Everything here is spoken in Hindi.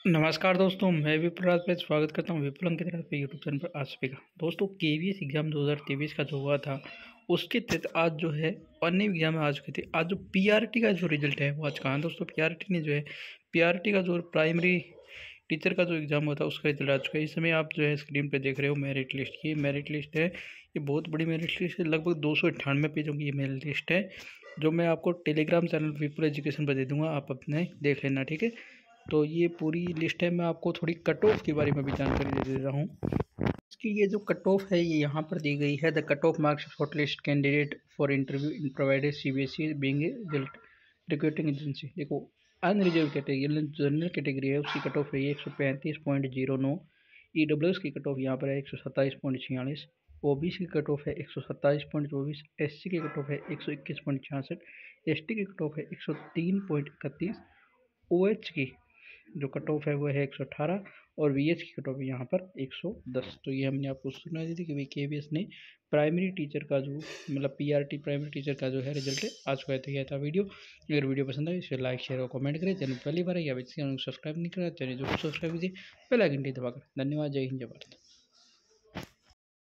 नमस्कार दोस्तों, मैं विपुल पे स्वागत करता हूँ विपुल की तरफ पे यूट्यूब चैनल पर। आज सभी का दोस्तों केवीएस एग्जाम 2023 का जो हुआ था उसके तहत आज जो है अन्य एग्जाम में आ चुके थे। आज जो पीआरटी का जो रिजल्ट है वो आज कहाँ दोस्तों, पीआरटी ने जो है पीआरटी का जो प्राइमरी टीचर का जो एग्ज़ाम हुआ था उसका रिजल्ट आ चुका है। इस समय आप जो है स्क्रीन पे देख रहे हो मेरिट लिस्ट। ये मेरिट लिस्ट है, ये बहुत बड़ी मेरिट लिस्ट है, लगभग 298 पेजों की ये मेरिट लिस्ट है, जो मैं आपको टेलीग्राम चैनल विपुल एजुकेशन पर दे दूँगा, आप अपने देख लेना, ठीक है। तो ये पूरी लिस्ट है। मैं आपको थोड़ी कट ऑफ के बारे में भी जानकारी दे रहा हूँ। इसकी ये जो कट ऑफ है ये यहाँ पर दी गई है। The cut off marks short list candidate for interview in provided CBSE being a recruiting agency. देखो, अनरिजर्व कैटेगरी जनरल कैटेगरी है, उसकी कट ऑफ है ये 135.09। ईडब्ल्यूएस की कट ऑफ यहाँ पर है 127.46। ओबीसी की कट ऑफ है 127.24। एससी की कट ऑफ है 121.66। एसटी की कट ऑफ है 103.31। ओएच की जो कट ऑफ है वो है 118 और वीएच की कट ऑफ यहाँ पर 110। तो ये हमने आपको सुना दी थी कि भाई केवीएस ने प्राइमरी टीचर का जो मतलब पीआरटी प्राइमरी टीचर का जो है रिजल्ट है आज को किया था वीडियो। अगर वीडियो पसंद आई इसे लाइक शेयर और कमेंट करें। चैनल पहली बार है या चैनल को सब्सक्राइब नहीं करा चैनल जो सब्सक्राइब कीजिए, बेल आइकन दबाकर। धन्यवाद। जय हिंद, जय भारत।